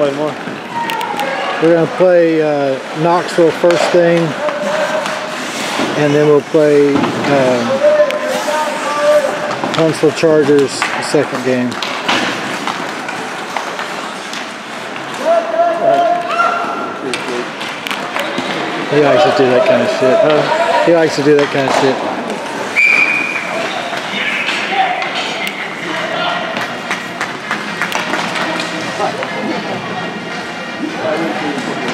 play more? We're going to play Knoxville first thing, and then we'll play Huntsville Chargers the second game. He likes to do that kind of shit. He likes to do that kind of shit.